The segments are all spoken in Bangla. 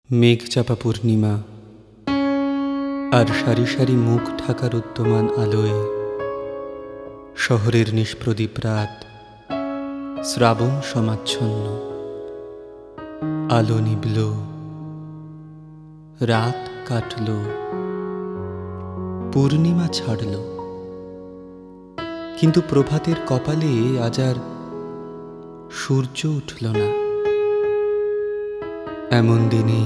মেঘচাপা পূর্ণিমা আর সারি সারি মুখ ঢাকার উদ্যমান আলোয় শহরের নিষ্প্রদীপ রাত শ্রাবণ সমাচ্ছন্ন। আলো নিবল, রাত কাটল, পূর্ণিমা ছাড়ল, কিন্তু প্রভাতের কপালে আজ আর সূর্য উঠল না। এমন দিনে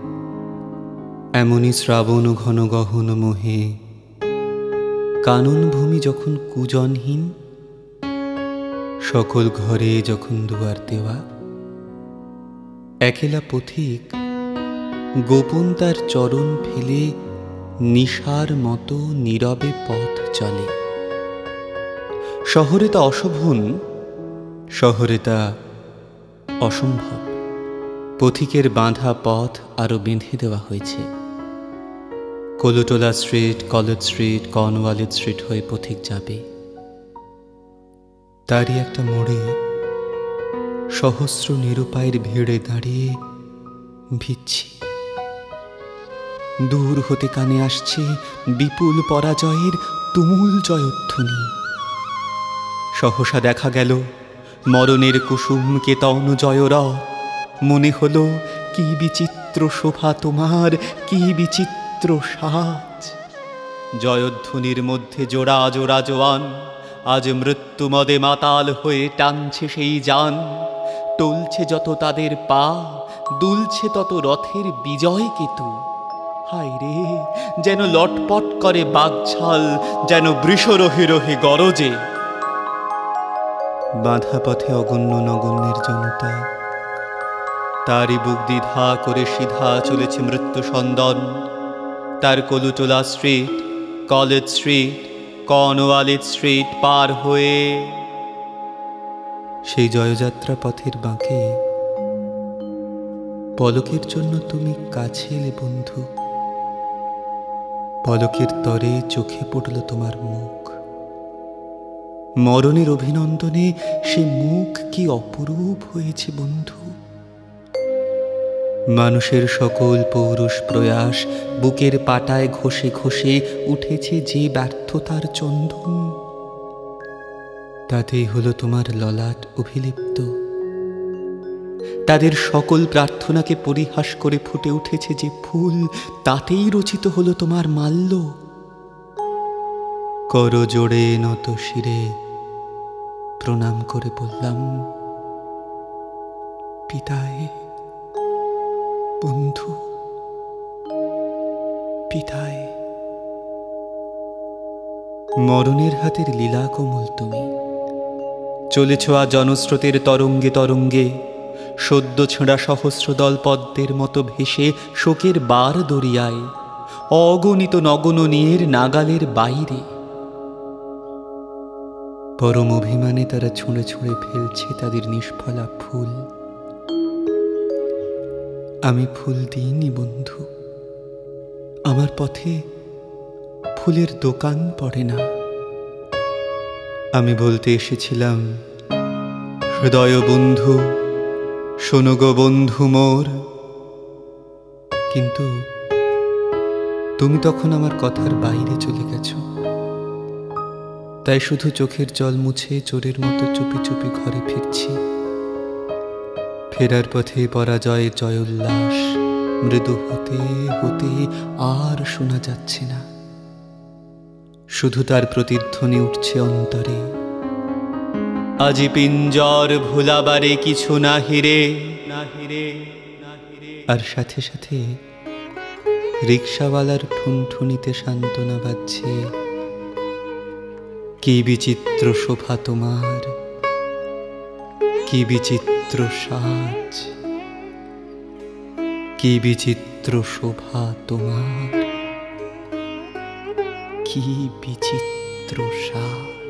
এমনই শ্রাবণ ঘন গহন মোহে কানন ভূমি যখন কুজনহীন, সকল ঘরে যখন দুয়ার দেওয়া, একেলা পথিক গোপন তার চরণ ফেলে নিশার মতো নীরবে পথ চলে। শহরে তা অশোভন, শহরে তা অসম্ভব। পথিকের বাঁধা পথ আরো বেঁধে দেওয়া হয়েছে। Colootola street, college street, Cornwallis street হয়ে পথিক যাবে। তারই একটা মোড়ে সহস্র নিরুপায়ের ভিড়ে দাঁড়িয়ে ভিজছি। দূর হতে কানে আসছে বিপুল পরাজয়ের তুমুল জয়ধ্বনি। সহসা দেখা গেল মরণের কুসুম কেতন জয়রথ। মনে হলো কি বিচিত্র শোভা তোমার, কি বিচিত্র সাজ। জয়ধ্বনির মধ্যে জোড়া জোড়া জোয়ান আজ মৃত্যুমদে মাতাল হয়ে টানছে সেই যান। টলছে যত তাদের পা, দুলছে তত রথের বিজয় কেতু। হায় রে, যেন লটপট করে বাঘঝাল, যেন বৃষ রহে রহে গরজে। বাঁধা পথে অগণ্য নগণ্যের জনতা, তারই বুক দ্বিধা করে সিধা চলেছে মৃত্যু সন্দন। তার Colootola street, college street, Cornwallis street পার হয়ে সেই জয়যাত্রা পথের বাঁকে পলকের জন্য তুমি কাছে এলে বন্ধু। পলকের তরে চোখে পড়ল তোমার মুখ। মরণের অভিনন্দনে সে মুখ কি অপরূপ হয়েছে বন্ধু। মানুষের সকল পৌরুষ প্রয়াস বুকের পাটায় ঘষে ঘষে উঠেছে যে ব্যর্থতার চন্দন, তাতেই হলো তোমার ললাট অভিলিপ্ত। তাদের সকল প্রার্থনাকে পরিহাস করে ফুটে উঠেছে যে ফুল, তাতেই রচিত হলো তোমার মাল্য। কর জোড়ে নত শিরে প্রণাম করে বললাম, পিতায়ে বন্ধু, পিতায়ে। মরণের হাতের লীলা কোমল তুমি। চলেছ আজ জনস্রোতের তরঙ্গে তরঙ্গে, সদ্য ছেঁড়া সহস্রদল পদ্মের মতো ভেসে শোকের বার দরিয়ায়, অগণিত নগননীয়ের নাগালের বাইরে। পরম অভিমানে তারা ছুঁড়ে ছুঁড়ে ফেলছে তাদের নিষ্ফলা ফুল। আমি ফুল দিইনি বন্ধু, আমার পথে ফুলের দোকান পড়ে না। আমি বলতে এসেছিলাম, হৃদয় বন্ধু শোনো গো বন্ধু মোর, কিন্তু তুমি তখন আমার কথার বাইরে চলে গেছ। তাই শুধু চোখের জল মুছে চোরের মতো চুপি চুপি ঘরে ফিরছি। ফেরার পথে পরাজয়ের জয় উল্লাস মৃদু হতে হতে আর শোনা যাচ্ছে না। শুধু তার প্রতিধ্বনি উঠছে অন্তরে, আজি পিঞ্জর ভুলাবারে কিছু না হিরে। আর সাথে সাথে রিক্সাওয়ালার ঠুনঠুনিতে সান্ত্বনা বাজছে, কি বিচিত্র শোভা তোমার, কি বিচিত্র সাজ, কি বিচিত্র শোভা তোমার, কি বিচিত্র সাজ।